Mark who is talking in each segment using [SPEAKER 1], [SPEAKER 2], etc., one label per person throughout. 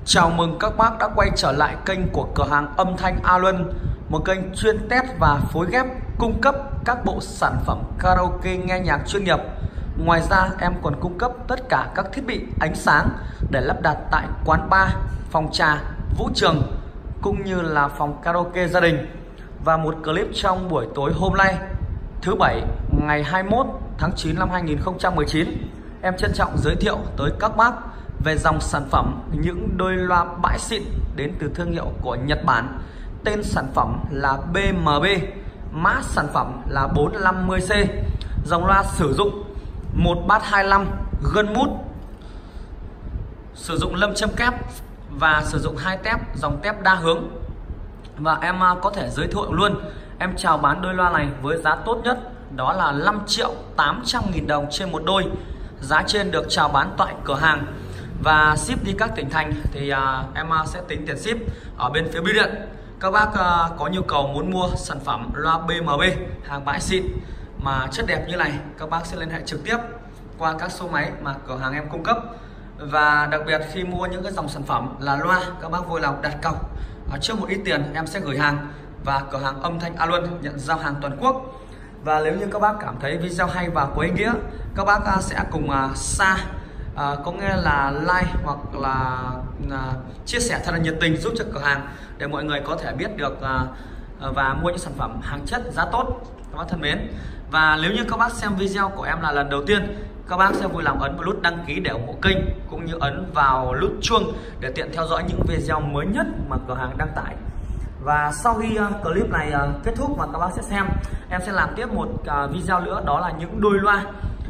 [SPEAKER 1] Chào mừng các bác đã quay trở lại kênh của cửa hàng âm thanh A Luân, một kênh chuyên test và phối ghép cung cấp các bộ sản phẩm karaoke nghe nhạc chuyên nghiệp. Ngoài ra em còn cung cấp tất cả các thiết bị ánh sáng để lắp đặt tại quán bar, phòng trà, vũ trường cũng như là phòng karaoke gia đình. Và một clip trong buổi tối hôm nay thứ Bảy ngày 21 tháng 9 năm 2019, em trân trọng giới thiệu tới các bác về dòng sản phẩm những đôi loa bãi xịn đến từ thương hiệu của Nhật Bản. Tên sản phẩm là BMB, mã sản phẩm là 450C. Dòng loa sử dụng 1 bass 25 gân mút, sử dụng lâm châm kép và sử dụng 2 tép, dòng tép đa hướng. Và em có thể giới thiệu luôn, em chào bán đôi loa này với giá tốt nhất, đó là 5.800.000 đồng trên một đôi. Giá trên được chào bán tại cửa hàng và ship đi các tỉnh thành thì em sẽ tính tiền ship ở bên phía bưu điện. Các bác có nhu cầu muốn mua sản phẩm loa BMB hàng bãi xịn mà chất đẹp như này, các bác sẽ liên hệ trực tiếp qua các số máy mà cửa hàng em cung cấp. Và đặc biệt khi mua những cái dòng sản phẩm là loa, các bác vui lòng đặt cọc trước một ít tiền, em sẽ gửi hàng và cửa hàng âm thanh A Luân nhận giao hàng toàn quốc. Và nếu như các bác cảm thấy video hay và có ý nghĩa, các bác sẽ cùng share, có nghĩa là like hoặc là chia sẻ thật là nhiệt tình giúp cho cửa hàng để mọi người có thể biết được và mua những sản phẩm hàng chất giá tốt các bác thân mến. Và nếu như các bác xem video của em là lần đầu tiên, các bác sẽ vui lòng ấn vào nút đăng ký để ủng hộ kênh cũng như ấn vào nút chuông để tiện theo dõi những video mới nhất mà cửa hàng đăng tải. Và sau khi clip này kết thúc mà các bác sẽ xem, em sẽ làm tiếp một video nữa, đó là những đôi loa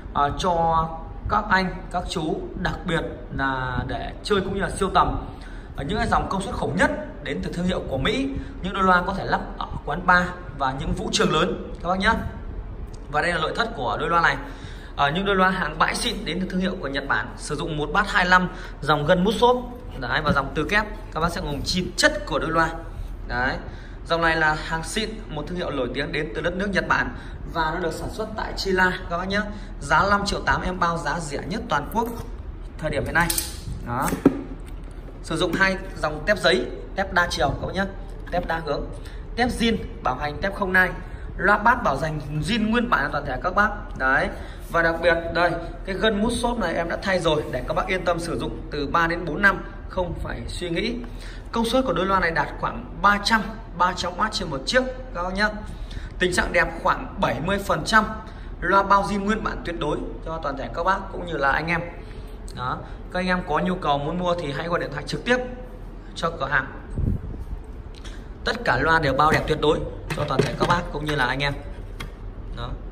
[SPEAKER 1] cho các anh, các chú, đặc biệt là để chơi cũng như là siêu tầm ở những cái dòng công suất khủng nhất đến từ thương hiệu của Mỹ. Những đôi loa có thể lắp ở quán bar và những vũ trường lớn các bác nhé. Và đây là nội thất của đôi loa này. Những đôi loa hàng bãi xịn đến từ thương hiệu của Nhật Bản, sử dụng một bass 25 dòng gân mút xốp đấy, và dòng từ kép. Các bác sẽ cùng chi chất của đôi loa đấy. Dòng này là hàng xịn, một thương hiệu nổi tiếng đến từ đất nước Nhật Bản và nó được sản xuất tại Chile các bác nhé. Giá 5.8 triệu em bao giá rẻ nhất toàn quốc thời điểm hiện nay. Đó. Sử dụng 2 dòng tép giấy, tép đa chiều các bác nhé, tép đa hướng, tép zin bảo hành, tép không nai. Loa bass bảo hành zin nguyên bản toàn thể các bác. Đấy. Và đặc biệt đây, cái gân mút xốp này em đã thay rồi để các bác yên tâm sử dụng từ 3 đến 4 năm không phải suy nghĩ. Công suất của đôi loa này đạt khoảng 300W trên một chiếc các bác nhé. Tình trạng đẹp khoảng 70%. Loa bao zin nguyên bản tuyệt đối cho toàn thể các bác cũng như là anh em. Đó. Các anh em có nhu cầu muốn mua thì hãy gọi điện thoại trực tiếp cho cửa hàng. Tất cả loa đều bao đẹp tuyệt đối cho toàn thể các bác cũng như là anh em. Đó.